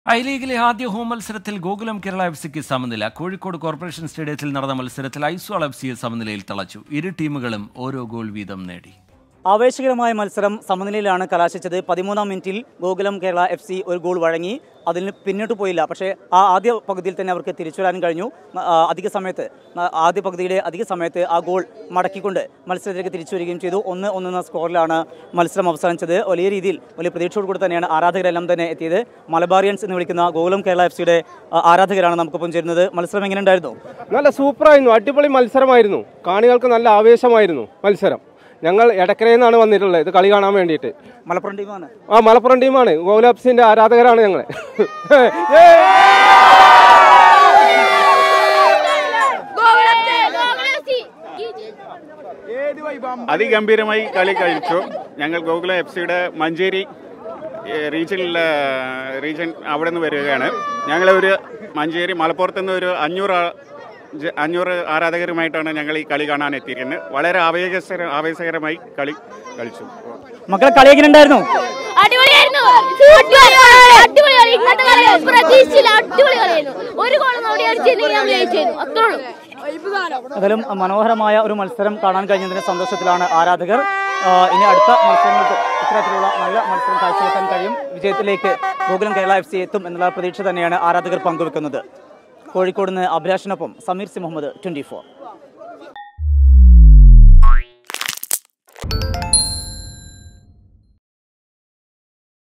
ഐ-ലീഗിലെ ആദ്യ ഹോം മത്സരത്തിൽ ഗോകുലം കേരള എഫ്.സിക്ക് സമനില. കോഴിക്കോട് കോർപ്പറേഷൻ സ്റ്റേഡിയത്തിൽ നടന്ന മത്സരത്തിൽ ഐസ്വാൾ എഫ്.സിയെ സമനിലയിൽ തളച്ചു. ഇരു ടീമുകളും ഓരോ ഗോൾ വീതം നേടി. ആവേശകരമായ മത്സരം സമനിലയിലാണ് കലാശിച്ചത്. 13-ാം മിനിറ്റിൽ ഗോകുലം കേരള എഫ്.സി ഒരു ഗോൾ വഴങ്ങി. അതിന് പിന്നോട്ട് പോയില്ല. പക്ഷേ ആ ആദ്യ പകുതിയിൽ തന്നെ അവർക്ക് തിരിച്ചു വരാനും കഴിഞ്ഞു. ആദ്യ പകുതിയുടെ അധിക സമയത്ത് ആ ഗോൾ മടക്കിക്കൊണ്ട് മത്സരത്തിലേക്ക് തിരിച്ചു വരികയും ചെയ്തു. 1-1 എന്ന സ്കോറിലാണ് മത്സരം അവസാനിച്ചത്. വലിയ രീതിയിൽ വലിയ പ്രതീക്ഷയോടുകൂടി തന്നെയാണ് ആരാധകരെല്ലാം തന്നെ എത്തിയത്. മലബാറിയൻസ് എന്ന് വിളിക്കുന്ന ഗോകുലം കേരള എഫ്.സിയുടെ ആരാധകരാണ് നമുക്കൊപ്പം ചേരുന്നത്. മത്സരം എങ്ങനെ ഉണ്ടായിരുന്നു? നല്ല സൂപ്പറായിരുന്നു. അടിപൊളി മത്സരമായിരുന്നു. കാണികൾക്ക് നല്ല ആവേശമായിരുന്നു മത്സരം. ഞങ്ങൾ എടക്കരയിൽ നിന്നാണ് വന്നിട്ടുള്ളത് ഇത് കളി കാണാൻ വേണ്ടിയിട്ട്. മലപ്പുറം ടീമാണ്. മലപ്പുറം ടീമാണ്. ഗോകുലം എഫ്.സിന്റെ ആരാധകരാണ് ഞങ്ങൾ. അതിഗംഭീരമായി കളി കഴിച്ചു. ഞങ്ങൾ ഗോകുലം എഫ്.സിയുടെ മഞ്ചേരി റീജിയൻ അവിടെ നിന്ന് വരികയാണ്. ഞങ്ങളൊരു മഞ്ചേരി മലപ്പുറത്തുനിന്ന് ഒരു 500 ആരാധകരുമായിട്ടാണ് ഞങ്ങൾ ഈ കളി കാണാൻ എത്തിയിരിക്കുന്നത്. വളരെ ആവേശകരമായി കളി കളിച്ചു. മക്കളെ കളി എങ്ങനെ ഉണ്ടായിരുന്നു? അതിലും മനോഹരമായ ഒരു മത്സരം കാണാൻ കഴിഞ്ഞതിന്റെ സന്തോഷത്തിലാണ് ആരാധകർ. ഇനി അടുത്ത മത്സരങ്ങൾക്ക് ഇത്തരത്തിലുള്ള നല്ല മത്സരം കാഴ്ചവെക്കാൻ കഴിയും. വിജയത്തിലേക്ക് ഗോകുലം കേരള എഫ്.സി എത്തും എന്നുള്ള പ്രതീക്ഷ തന്നെയാണ് ആരാധകർ പങ്കുവെക്കുന്നത്. കോഴിക്കോട് നിന്ന് അഭിലാഷിനൊപ്പം സമീർ സി മുഹമ്മദ്, 24.